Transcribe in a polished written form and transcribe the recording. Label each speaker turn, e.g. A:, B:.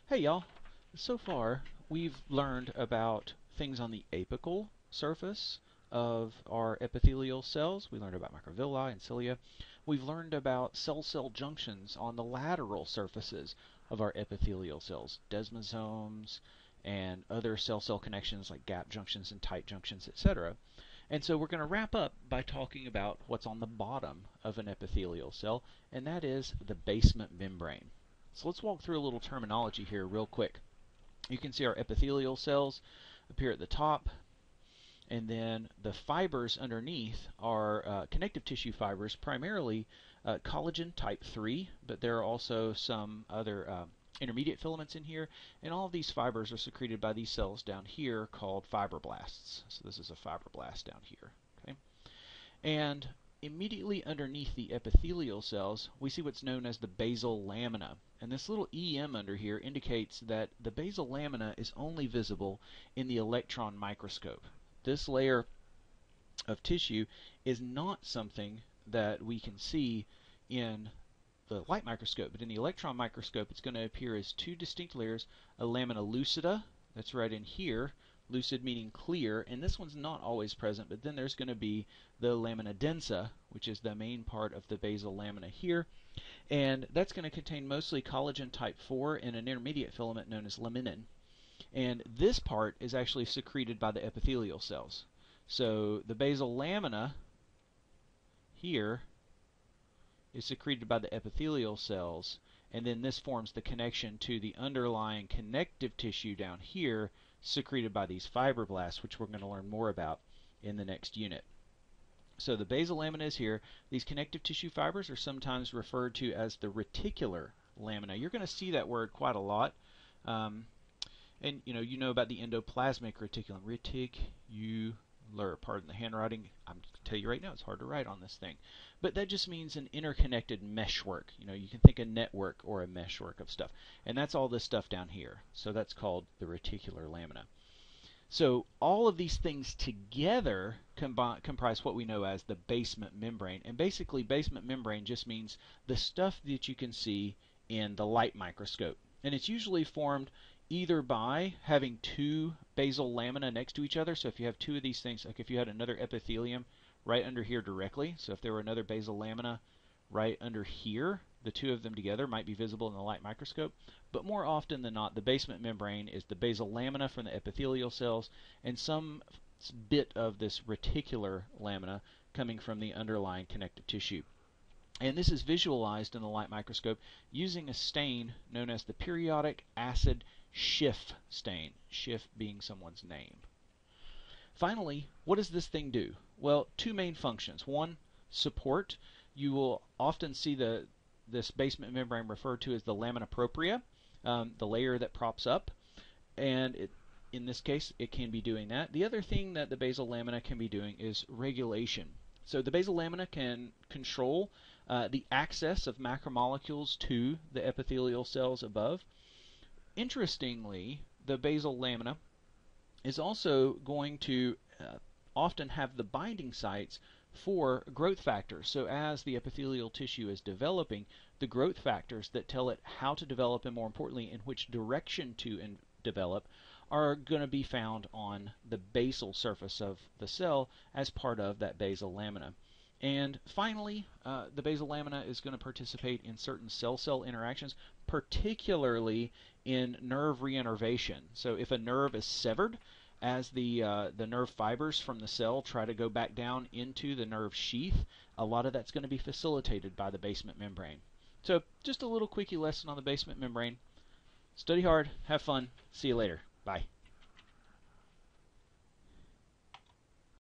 A: Hey y'all, so far we've learned about things on the apical surface of our epithelial cells. We learned about microvilli and cilia. We've learned about cell-cell junctions on the lateral surfaces of our epithelial cells, desmosomes and other cell-cell connections like gap junctions and tight junctions, etc. And so we're going to wrap up by talking about what's on the bottom of an epithelial cell, and that is the basement membrane. So let's walk through a little terminology here real quick. You can see our epithelial cells appear at the top, and then the fibers underneath are connective tissue fibers, primarily collagen type 3, but there are also some other intermediate filaments in here, and all of these fibers are secreted by these cells down here called fibroblasts. So this is a fibroblast down here. Okay? And immediately underneath the epithelial cells, we see what's known as the basal lamina. And this little EM under here indicates that the basal lamina is only visible in the electron microscope. This layer of tissue is not something that we can see in the light microscope, but in the electron microscope it's going to appear as two distinct layers, a lamina lucida, that's right in here, lucid meaning clear, and this one's not always present, but then there's going to be the lamina densa, which is the main part of the basal lamina here, and that's going to contain mostly collagen type 4 and an intermediate filament known as laminin. And this part is actually secreted by the epithelial cells. So the basal lamina here is secreted by the epithelial cells, and then this forms the connection to the underlying connective tissue down here, secreted by these fibroblasts, which we're going to learn more about in the next unit. So the basal lamina is here. These connective tissue fibers are sometimes referred to as the reticular lamina. You're going to see that word quite a lot. And you know about the endoplasmic reticulum. Reticular, pardon the handwriting. I'm going to tell you right now, it's hard to write on this thing. But that just means an interconnected meshwork. You can think a network or a meshwork of stuff. And that's all this stuff down here. So that's called the reticular lamina. So all of these things together comprise what we know as the basement membrane. And basically, basement membrane just means the stuff that you can see in the light microscope. And it's usually formed either by having two basal lamina next to each other. So if you have two of these things, like if you had another epithelium right under here directly, so if there were another basal lamina right under here, the two of them together might be visible in the light microscope. But more often than not, the basement membrane is the basal lamina from the epithelial cells and some bit of this reticular lamina coming from the underlying connective tissue. And this is visualized in the light microscope using a stain known as the periodic acid Schiff stain, Schiff being someone's name. Finally, what does this thing do? Well, two main functions. One, support. You will often see this basement membrane referred to as the lamina propria, the layer that props up, and in this case it can be doing that. The other thing that the basal lamina can be doing is regulation. So the basal lamina can control the access of macromolecules to the epithelial cells above. Interestingly, the basal lamina is also going to often have the binding sites for growth factors. So as the epithelial tissue is developing, the growth factors that tell it how to develop and, more importantly, in which direction to develop are going to be found on the basal surface of the cell as part of that basal lamina. And finally, the basal lamina is going to participate in certain cell-cell interactions, particularly in nerve reinnervation. So if a nerve is severed, as the nerve fibers from the cell try to go back down into the nerve sheath, a lot of that's going to be facilitated by the basement membrane. So just a little quickie lesson on the basement membrane. Study hard, have fun, see you later. Bye.